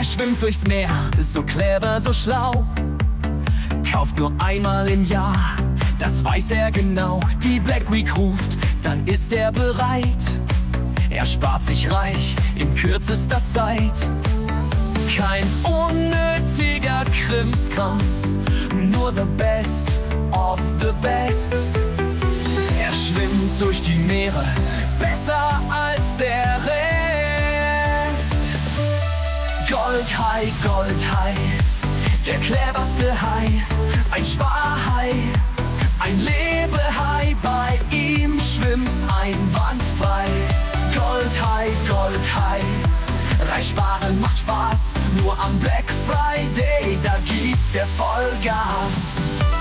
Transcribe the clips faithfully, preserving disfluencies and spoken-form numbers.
Er schwimmt durchs Meer, so clever, so schlau. Kauft nur einmal im Jahr, das weiß er genau. Die Black Week ruft, dann ist er bereit. Er spart sich reich in kürzester Zeit. Kein unnötiger Krimskrams, nur the best of the best. Er schwimmt durch die Meere, besser als der Rest. Goldhai, Goldhai, der cleverste Hai. Ein Sparhai, ein Lebehai, bei ihm schwimmt's einwandfrei. Goldhai, Goldhai, reich sparen macht Spaß, nur am Black Friday, da gibt er Vollgas.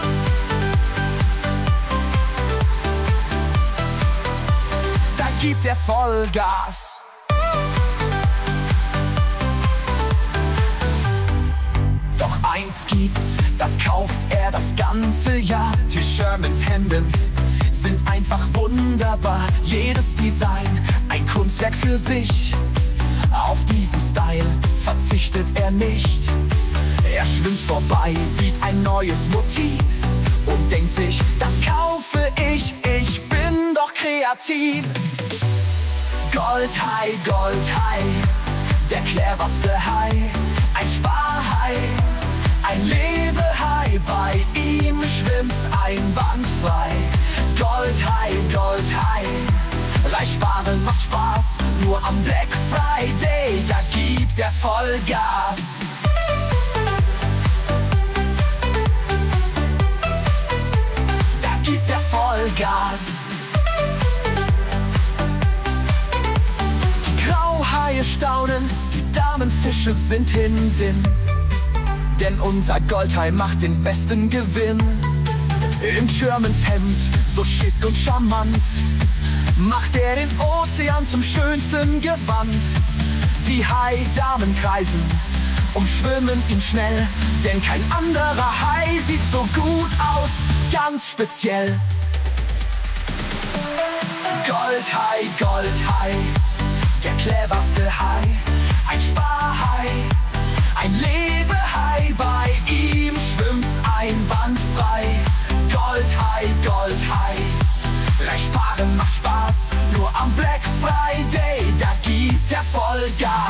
Da gibt er Vollgas. Doch eins gibt's, das kauft er das ganze Jahr. T. Shermans Hemden sind einfach wunderbar. Jedes Design ein Kunstwerk für sich. Auf diesen Style verzichtet er nicht. Er schwimmt vorbei, sieht ein neues Motiv und denkt sich, das kaufe ich, ich bin doch kreativ. Goldhai, Goldhai, der cleverste Hai. Ein Sparhai, ein Lebehai, bei ihm schwimmt's einwandfrei. Goldhai, Goldhai, reich sparen macht Spaß, nur am Black Friday, da gibt er Vollgas. Da gibt er Vollgas. Die Grauhaie staunen, die Damenfische sind hinden, denn unser Goldhai macht den besten Gewinn. Im Shermans Hemd, so schick und charmant, macht er den Ozean zum schönsten Gewand. Die Hai-Damen kreisen, umschwimmen ihn schnell, denn kein anderer Hai sieht so gut aus, ganz speziell. Goldhai, Goldhai, der cleverste Hai. Ein Sparhai, ein Lebehai, bei ihm schwimmt's einwandfrei. Goldhai, Goldhai, reich sparen macht Spaß, nur am Black Friday, da gibt er Vollgas.